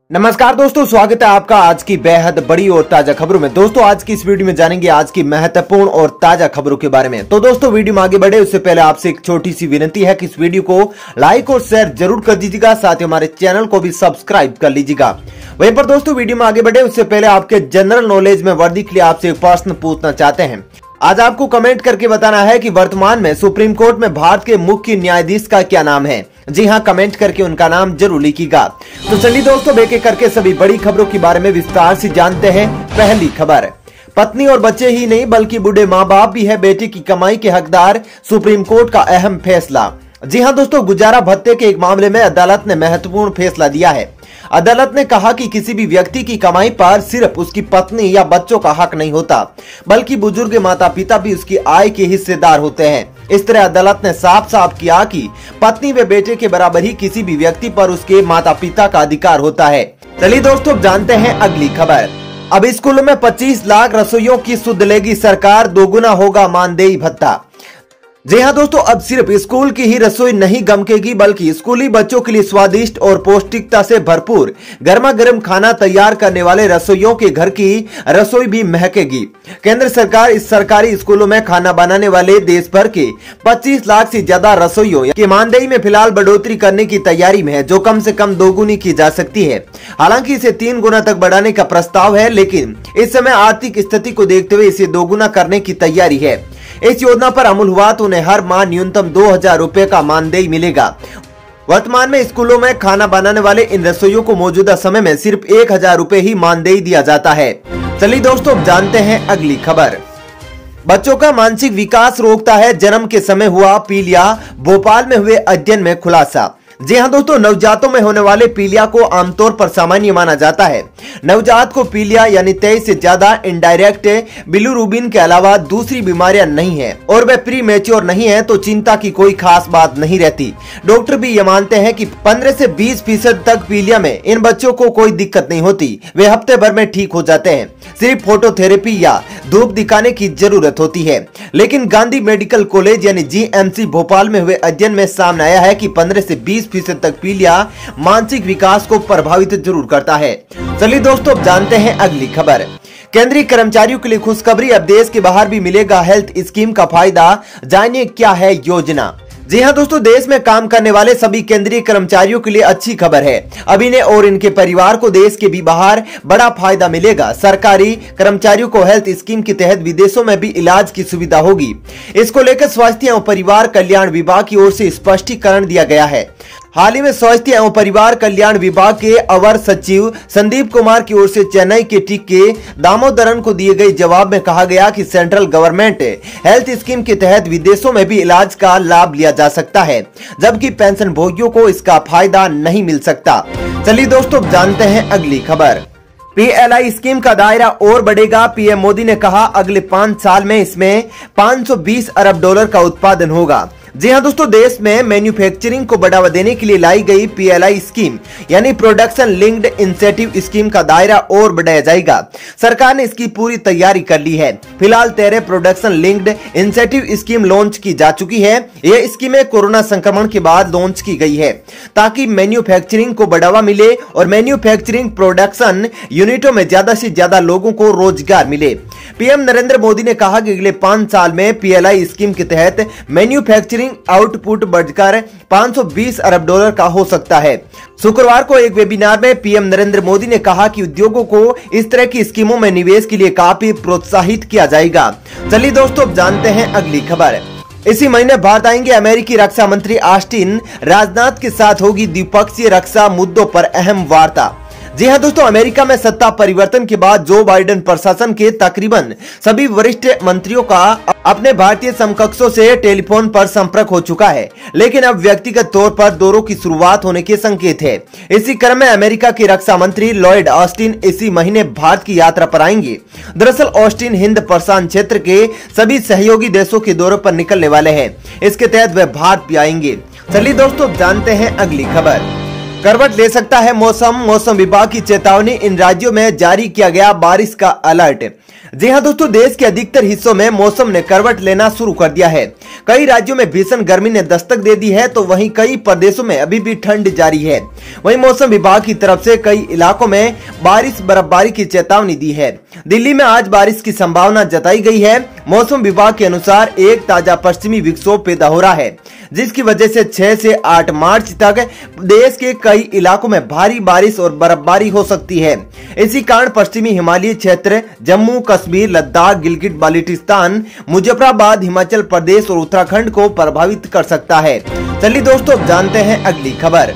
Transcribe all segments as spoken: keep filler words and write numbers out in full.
नमस्कार दोस्तों, स्वागत है आपका आज की बेहद बड़ी और ताजा खबरों में। दोस्तों आज की इस वीडियो में जानेंगे आज की महत्वपूर्ण और ताजा खबरों के बारे में। तो दोस्तों वीडियो में आगे बढ़े उससे पहले आपसे एक छोटी सी विनती है कि इस वीडियो को लाइक और शेयर जरूर कर दीजिएगा, साथ ही हमारे चैनल को भी सब्सक्राइब कर लीजिएगा। वहीं पर दोस्तों वीडियो में आगे बढ़े उससे पहले आपके जनरल नॉलेज में वृद्धि के लिए आपसे एक प्रश्न पूछना चाहते हैं। आज आपको कमेंट करके बताना है कि वर्तमान में सुप्रीम कोर्ट में भारत के मुख्य न्यायाधीश का क्या नाम है। जी हां, कमेंट करके उनका नाम जरूर लिखिएगा। तो चलिए दोस्तों एक एक करके सभी बड़ी खबरों के बारे में विस्तार से जानते हैं। पहली खबर, पत्नी और बच्चे ही नहीं बल्कि बूढ़े माँ बाप भी है बेटी की कमाई के हकदार, सुप्रीम कोर्ट का अहम फैसला। जी हां दोस्तों, गुजारा भत्ते के एक मामले में अदालत ने महत्वपूर्ण फैसला दिया है। अदालत ने कहा कि किसी भी व्यक्ति की कमाई पर सिर्फ उसकी पत्नी या बच्चों का हक नहीं होता, बल्कि बुजुर्ग माता पिता भी उसकी आय के हिस्सेदार होते हैं। इस तरह अदालत ने साफ साफ किया कि पत्नी व बेटे के बराबर ही किसी भी व्यक्ति पर उसके माता पिता का अधिकार होता है। चलिए दोस्तों जानते हैं अगली खबर। अब स्कूलों में पच्चीस लाख रसोइयों की सुध लेगी सरकार, दोगुना होगा मानदेय भत्ता। जी हाँ दोस्तों, अब सिर्फ स्कूल की ही रसोई नहीं गमकेगी बल्कि स्कूली बच्चों के लिए स्वादिष्ट और पौष्टिकता से भरपूर गर्मा गर्म खाना तैयार करने वाले रसोइयों के घर की रसोई भी महकेगी। केंद्र सरकार इस सरकारी स्कूलों में खाना बनाने वाले देश भर के पच्चीस लाख से ज्यादा रसोइयों के मानदेय में फिलहाल बढ़ोतरी करने की तैयारी में है, जो कम से कम दोगुनी की जा सकती है। हालांकि इसे तीन गुना तक बढ़ाने का प्रस्ताव है, लेकिन इस समय आर्थिक स्थिति को देखते हुए इसे दोगुना करने की तैयारी है। इस योजना पर अमल हुआ तो उन्हें हर माह न्यूनतम दो हजार रूपए का मानदेय मिलेगा। वर्तमान में स्कूलों में खाना बनाने वाले इन रसोइयों को मौजूदा समय में सिर्फ एक हजार रूपए ही मानदेय दिया जाता है। चलिए दोस्तों जानते हैं अगली खबर। बच्चों का मानसिक विकास रोकता है जन्म के समय हुआ पीलिया, भोपाल में हुए अध्ययन में खुलासा। जी हाँ दोस्तों, नवजातों में होने वाले पीलिया को आमतौर पर सामान्य माना जाता है। नवजात को पीलिया यानी तेईस से ज्यादा इंडायरेक्ट बिलिरुबिन के अलावा दूसरी बीमारियां नहीं है और वे प्री मैच्योर नहीं है, तो चिंता की कोई खास बात नहीं रहती। डॉक्टर भी ये मानते हैं कि पंद्रह से बीस फीसद तक पीलिया में इन बच्चों को कोई दिक्कत नहीं होती, वे हफ्ते भर में ठीक हो जाते हैं। सिर्फ फोटोथेरेपी या धूप दिखाने की जरूरत होती है। लेकिन गांधी मेडिकल कॉलेज यानी जी एम सी भोपाल में हुए अध्ययन में सामने आया है कि पंद्रह से बीस फीसद तक पीलिया मानसिक विकास को प्रभावित जरूर करता है। चलिए दोस्तों अब जानते हैं अगली खबर। केंद्रीय कर्मचारियों के लिए खुशखबरी, अब देश के बाहर भी मिलेगा हेल्थ स्कीम का फायदा, जानिए क्या है योजना। जी हाँ दोस्तों, देश में काम करने वाले सभी केंद्रीय कर्मचारियों के लिए अच्छी खबर है। अब इन्हें और इनके परिवार को देश के भी बाहर बड़ा फायदा मिलेगा। सरकारी कर्मचारियों को हेल्थ स्कीम के तहत विदेशों में भी इलाज की सुविधा होगी। इसको लेकर स्वास्थ्य एवं परिवार कल्याण विभाग की ओर से स्पष्टीकरण दिया गया है। हाल ही में स्वास्थ्य एवं परिवार कल्याण विभाग के अवर सचिव संदीप कुमार की ओर से चेन्नई के टिक के दामोदरन को दिए गए जवाब में कहा गया कि सेंट्रल गवर्नमेंट हेल्थ स्कीम के तहत विदेशों में भी इलाज का लाभ लिया जा सकता है, जबकि पेंशन भोगियों को इसका फायदा नहीं मिल सकता। चलिए दोस्तों जानते हैं अगली खबर। पी एल आई स्कीम का दायरा और बढ़ेगा, पीएम मोदी ने कहा अगले पांच साल में इसमें पाँच सौ बीस अरब डॉलर का उत्पादन होगा। जी हाँ दोस्तों, देश में मैन्युफैक्चरिंग को बढ़ावा देने के लिए लाई गई पी एल आई स्कीम यानी प्रोडक्शन लिंक्ड इंसेंटिव स्कीम का दायरा और बढ़ाया जाएगा। सरकार ने इसकी पूरी तैयारी कर ली है। फिलहाल तेरह production linked incentive scheme launch की जा चुकी है। यह स्कीमें कोरोना संक्रमण के बाद लॉन्च की गई है ताकि मैन्युफैक्चरिंग को बढ़ावा मिले और मैन्युफैक्चरिंग प्रोडक्शन यूनिटों में ज्यादा से ज्यादा लोगों को रोजगार मिले। पीएम नरेंद्र मोदी ने कहा कि अगले पांच साल में पी एल आई स्कीम के तहत मैन्युफैक्चरिंग आउटपुट बढ़कर पाँच सौ बीस अरब डॉलर का हो सकता है। शुक्रवार को एक वेबिनार में पीएम नरेंद्र मोदी ने कहा कि उद्योगों को इस तरह की स्कीमों में निवेश के लिए काफी प्रोत्साहित किया जाएगा। चलिए दोस्तों अब जानते हैं अगली खबर। इसी महीने भारत आएंगे अमेरिकी रक्षा मंत्री ऑस्टिन, राजनाथ के साथ होगी द्विपक्षीय रक्षा मुद्दों पर अहम वार्ता। जी हाँ दोस्तों, अमेरिका में सत्ता परिवर्तन के बाद जो बाइडेन प्रशासन के तकरीबन सभी वरिष्ठ मंत्रियों का अपने भारतीय समकक्षों से टेलीफोन पर संपर्क हो चुका है, लेकिन अब व्यक्तिगत तौर पर दौरों की शुरुआत होने के संकेत है। इसी क्रम में अमेरिका के रक्षा मंत्री लॉयड ऑस्टिन इसी महीने भारत की यात्रा पर आएंगे। दरअसल ऑस्टिन हिंद प्रशांत क्षेत्र के सभी सहयोगी देशों के दौरे पर निकलने वाले हैं। इसके तहत वे भारत भी आएंगे। चलिए दोस्तों जानते हैं अगली खबर। करवट ले सकता है मौसम, मौसम विभाग की चेतावनी, इन राज्यों में जारी किया गया बारिश का अलर्ट। जी हां दोस्तों, देश के अधिकतर हिस्सों में मौसम ने करवट लेना शुरू कर दिया है। कई राज्यों में भीषण गर्मी ने दस्तक दे दी है, तो वहीं कई प्रदेशों में अभी भी ठंड जारी है। वहीं मौसम विभाग की तरफ से कई इलाकों में बारिश बर्फबारी की चेतावनी दी है। दिल्ली में आज बारिश की संभावना जताई गई है। मौसम विभाग के अनुसार एक ताजा पश्चिमी विक्षोभ पैदा हो रहा है, जिसकी वजह से छह से आठ मार्च तक देश के कई इलाकों में भारी बारिश और बर्फबारी हो सकती है। इसी कारण पश्चिमी हिमालयी क्षेत्र, जम्मू कश्मीर, लद्दाख, गिलगिट बाल्टिस्तान, मुजफ्फराबाद, हिमाचल प्रदेश और उत्तराखंड को प्रभावित कर सकता है। चलिए दोस्तों, अब जानते हैं अगली खबर।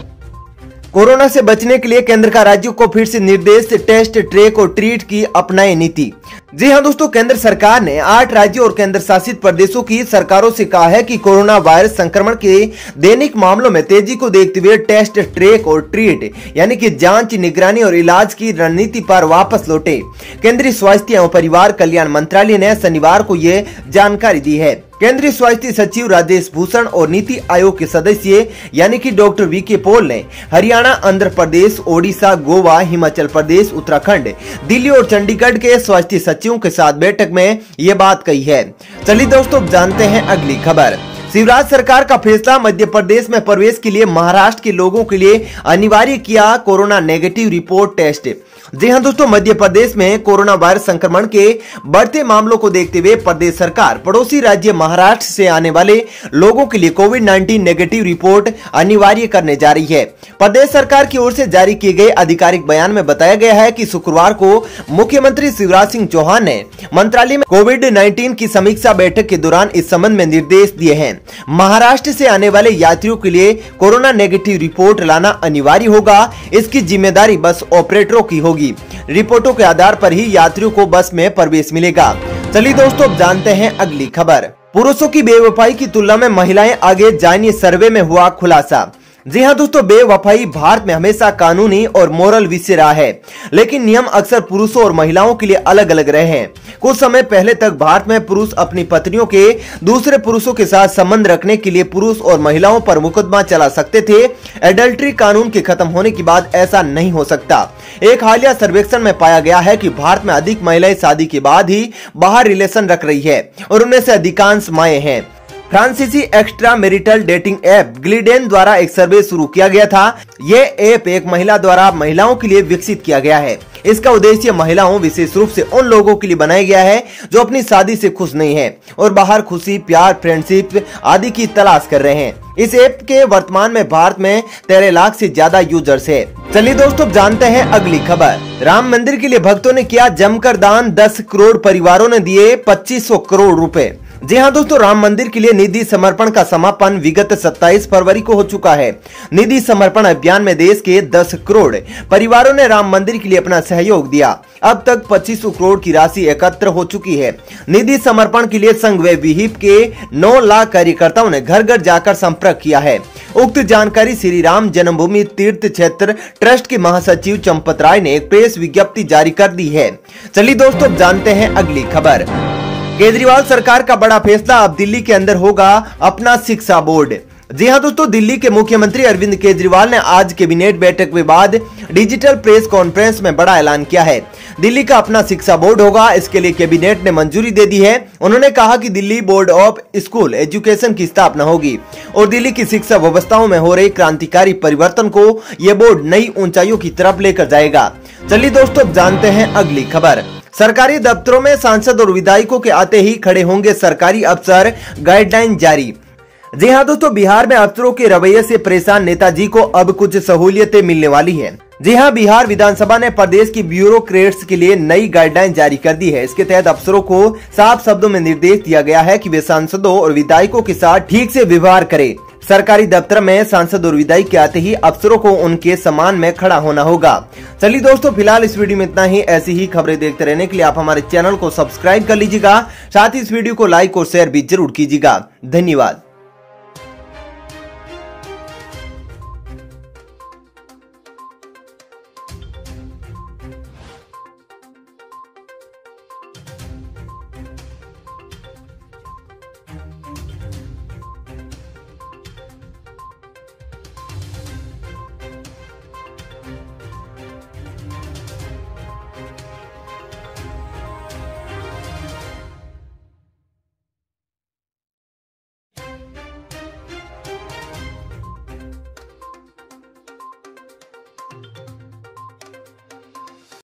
कोरोना से बचने के लिए केंद्र का राज्यों को फिर से निर्देश, टेस्ट, ट्रैक और ट्रीट की अपनाए नीति। जी हां दोस्तों, केंद्र सरकार ने आठ राज्यों और केंद्र शासित प्रदेशों की सरकारों से कहा है कि कोरोना वायरस संक्रमण के दैनिक मामलों में तेजी को देखते हुए टेस्ट, ट्रैक और ट्रीट यानी कि जांच, निगरानी और इलाज की रणनीति पर वापस लौटे। केंद्रीय स्वास्थ्य एवं परिवार कल्याण मंत्रालय ने शनिवार को ये जानकारी दी है। केंद्रीय स्वास्थ्य सचिव राजेश भूषण और नीति आयोग के सदस्य यानी कि डॉक्टर वी के पॉल ने हरियाणा, आंध्र प्रदेश, ओडिशा, गोवा, हिमाचल प्रदेश, उत्तराखंड, दिल्ली और चंडीगढ़ के स्वास्थ्य सचिवों के साथ बैठक में ये बात कही है। चलिए दोस्तों, जानते हैं अगली खबर। शिवराज सरकार का फैसला, मध्य प्रदेश में प्रवेश के लिए महाराष्ट्र के लोगों के लिए अनिवार्य किया कोरोना नेगेटिव रिपोर्ट टेस्ट। जी हां दोस्तों, मध्य प्रदेश में कोरोना वायरस संक्रमण के बढ़ते मामलों को देखते हुए प्रदेश सरकार पड़ोसी राज्य महाराष्ट्र से आने वाले लोगों के लिए कोविड उन्नीस नेगेटिव रिपोर्ट अनिवार्य करने जा रही है। प्रदेश सरकार की ओर से जारी किए गए आधिकारिक बयान में बताया गया है कि शुक्रवार को मुख्यमंत्री शिवराज सिंह चौहान ने मंत्रालय में कोविड उन्नीस की समीक्षा बैठक के दौरान इस संबंध में निर्देश दिए हैं। महाराष्ट्र से आने वाले यात्रियों के लिए कोरोना नेगेटिव रिपोर्ट लाना अनिवार्य होगा। इसकी जिम्मेदारी बस ऑपरेटरों की होगी। रिपोर्टों के आधार पर ही यात्रियों को बस में प्रवेश मिलेगा। चलिए दोस्तों, अब जानते हैं अगली खबर। पुरुषों की बेवफाई की तुलना में महिलाएं आगे, जानिए सर्वे में हुआ खुलासा। जी हां दोस्तों, बेवफाई भारत में हमेशा कानूनी और मोरल विषय रहा है, लेकिन नियम अक्सर पुरुषों और महिलाओं के लिए अलग अलग रहे हैं। कुछ समय पहले तक भारत में पुरुष अपनी पत्नियों के दूसरे पुरुषों के साथ संबंध रखने के लिए पुरुष और महिलाओं पर मुकदमा चला सकते थे। एडल्ट्री कानून के खत्म होने के बाद ऐसा नहीं हो सकता। एक हालिया सर्वेक्षण में पाया गया है कि भारत में अधिक महिलाएं शादी के बाद ही बाहर रिलेशन रख रही है और उनमें से अधिकांश माएं हैं। फ्रांसीसी extra marital dating app Gleeden द्वारा एक सर्वे शुरू किया गया था। यह ऐप एक महिला द्वारा महिलाओं के लिए विकसित किया गया है। इसका उद्देश्य महिलाओं, विशेष रूप से उन लोगों के लिए बनाया गया है जो अपनी शादी से खुश नहीं है और बाहर खुशी, प्यार, फ्रेंडशिप आदि की तलाश कर रहे हैं। इस ऐप के वर्तमान में भारत में तेरह लाख से ज्यादा यूजर्स है। चलिए दोस्तों, जानते हैं अगली खबर। राम मंदिर के लिए भक्तों ने किया जमकर दान, दस करोड़ परिवारों ने दिए पच्चीस सौ करोड़ रुपए। जी हां दोस्तों, राम मंदिर के लिए निधि समर्पण का समापन विगत सत्ताईस फरवरी को हो चुका है। निधि समर्पण अभियान में देश के दस करोड़ परिवारों ने राम मंदिर के लिए अपना सहयोग दिया। अब तक पच्चीस सौ करोड़ की राशि एकत्र हो चुकी है। निधि समर्पण के लिए संघ व विहिप के नौ लाख कार्यकर्ताओं ने घर घर जाकर संपर्क किया है। उक्त जानकारी श्री राम जन्मभूमि तीर्थ क्षेत्र ट्रस्ट के महासचिव चंपत राय ने एक प्रेस विज्ञप्ति जारी कर दी है। चलिए दोस्तों, जानते हैं अगली खबर। केजरीवाल सरकार का बड़ा फैसला, अब दिल्ली के अंदर होगा अपना शिक्षा बोर्ड। जी हां दोस्तों, दिल्ली के मुख्यमंत्री अरविंद केजरीवाल ने आज कैबिनेट बैठक के बाद डिजिटल प्रेस कॉन्फ्रेंस में बड़ा ऐलान किया है। दिल्ली का अपना शिक्षा बोर्ड होगा, इसके लिए कैबिनेट ने मंजूरी दे दी है। उन्होंने कहा कि Delhi board of school education की स्थापना होगी और दिल्ली की शिक्षा व्यवस्थाओं में हो रहे क्रांतिकारी परिवर्तन को यह बोर्ड नई ऊंचाइयों की तरफ लेकर जाएगा। चलिए दोस्तों, जानते हैं अगली खबर। सरकारी दफ्तरों में सांसद और विधायकों के आते ही खड़े होंगे सरकारी अफसर, गाइडलाइन जारी। जी हां दोस्तों, बिहार में अफसरों के रवैये से परेशान नेताजी को अब कुछ सहूलियतें मिलने वाली है। जी हां, बिहार विधानसभा ने प्रदेश की ब्यूरोक्रेट्स के लिए नई गाइडलाइन जारी कर दी है। इसके तहत अफसरों को साफ शब्दों में निर्देश दिया गया है कि वे सांसदों और विधायकों के साथ ठीक से व्यवहार करें। सरकारी दफ्तर में सांसद और विधायक के आते ही अफसरों को उनके सम्मान में खड़ा होना होगा। चलिए दोस्तों, फिलहाल इस वीडियो में इतना ही। ऐसी ही खबरें देखते रहने के लिए आप हमारे चैनल को सब्सक्राइब कर लीजिएगा। साथ ही इस वीडियो को लाइक और शेयर भी जरूर कीजिएगा। धन्यवाद।